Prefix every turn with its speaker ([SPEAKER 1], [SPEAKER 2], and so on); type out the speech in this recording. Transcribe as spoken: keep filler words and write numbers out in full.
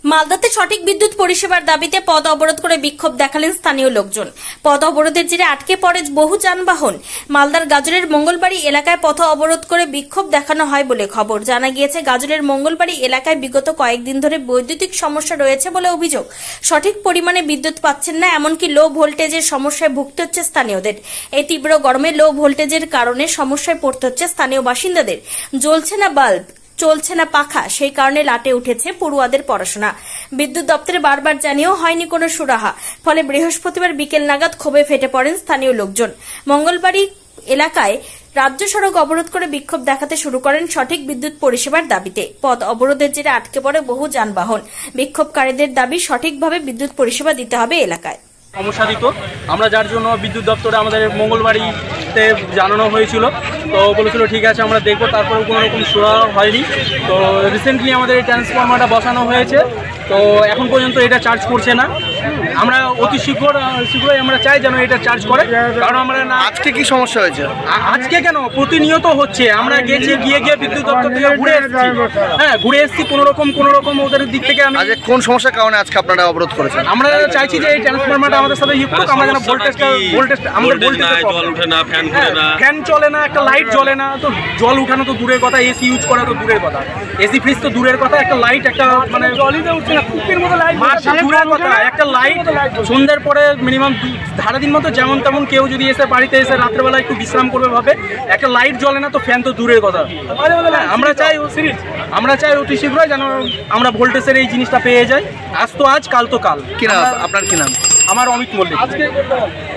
[SPEAKER 1] মালদাতে সঠিক বিদ্যুৎ পরিষেবার দাবিতে পথ অবরোধ করে বিক্ষোভ দেখালেন স্থানীয় লোকজন। পথ অবরোধের জেরে আটকে পড়ে বহু যানবাহন। মালদার গাজলের মঙ্গলবাড়ি এলাকায় পথ অবরোধ করে বিক্ষোভ দেখানো হয় বলে খবর। জানা গিয়েছে, গাজলের মঙ্গলবাড়ি এলাকায় বিগত কয়েকদিন ধরে বৈদ্যুতিক সমস্যা রয়েছে বলে অভিযোগ। সঠিক পরিমাণে বিদ্যুৎ পাচ্ছেন না, এমনকি লো ভোল্টেজের সমস্যায় ভুগতে হচ্ছে স্থানীয়দের। এই তীব্র গরমে লো ভোল্টেজের কারণে সমস্যায় পড়তে হচ্ছে স্থানীয় বাসিন্দাদের। জ্বলছে না বাল্ব, চলছে না পাখা, সেই কারণে লাটে উঠেছে পড়ুয়াদের পড়াশোনা। বিদ্যুৎ দপ্তরে বারবার জানিয়েও হয়নি কোনো সুরাহা। ফলে বৃহস্পতিবার বিকেল নাগাদ ক্ষোভে ফেটে পড়েন স্থানীয় লোকজন। মঙ্গলবাড়ি এলাকায় রাজ্য সড়ক অবরোধ করে বিক্ষোভ দেখাতে শুরু করেন সঠিক বিদ্যুৎ পরিষেবার দাবিতে। পথ অবরোধের জেরে আটকে পড়ে বহু যানবাহন। বিক্ষোভকারীদের দাবি সঠিকভাবে বিদ্যুৎ পরিষেবা দিতে হবে এলাকায়।
[SPEAKER 2] সমস্যা দিত, আমরা যার জন্য বিদ্যুৎ দপ্তরে আমাদের মঙ্গলবাড়িতে জানানো হয়েছিল, তো বলেছিল ঠিক আছে আমরা দেখবো, তারপরে কোনো রকম সুরা হয়নি। তো রিসেন্টলি আমাদের এই ট্রান্সফরমারটা বসানো হয়েছে, তো এখন পর্যন্ত এটা চার্জ করছে না। আমরা অতি শীঘ্র শীঘ্রই আমরা চাই যেন এটা চার্জ করে, কারণ আমরা না।
[SPEAKER 3] আজকে কি সমস্যা হয়েছে?
[SPEAKER 2] আজকে কেন, প্রতিনিয়ত হচ্ছে। আমরা গেছি, গিয়ে গিয়ে বিদ্যুৎ দপ্তর থেকে ঘুরে এসেছি। হ্যাঁ, ঘুরে এসেছি কোনো রকম কোনো রকম ওদের দিক থেকে। আমি
[SPEAKER 3] আজকে কোন সমস্যার কারণে আজকে আপনারা অবরোধ করেছেন?
[SPEAKER 2] আমরা চাইছি যে এই ট্রান্সফরমারটা আমাদের সাথে ইউজ করুক, আমরা যেন ভোল্টেজটা ভোল্টেজ আমাদের ভোল্টেজ
[SPEAKER 4] জল উঠে না, ফ্যান ঘুরে না,
[SPEAKER 2] ফ্যান চলে না, একটা লাইট জ্বলে না। তো জল উঠানো তো দূরের কথা, এসি ইউজ করা তো দূরের কথা, এসি ফ্রিজ তো দূরের কথা, একটা লাইট, একটা মানে জলই তো উঠছে না, কুপির মতো লাইট দূরের কথা, একটা লাইট সন্ধ্যার পরে মিনিমাম সারা দিন মতো যেমন তেমন কেউ যদি এসে বাড়িতে এসে রাত্রেবেলা একটু বিশ্রাম করবে ভাবে, একটা লাইট জ্বলে না, তো ফ্যান তো দূরের কথা। আমরা চাই আমরা চাই অতি শীঘ্রই যেন আমরা ভোল্টেজের এই জিনিসটা পেয়ে যাই। আজ তো আজ, কাল তো কাল।
[SPEAKER 3] কি নাম আপনার? কি নাম?
[SPEAKER 2] আমার অমিত মল্লিক।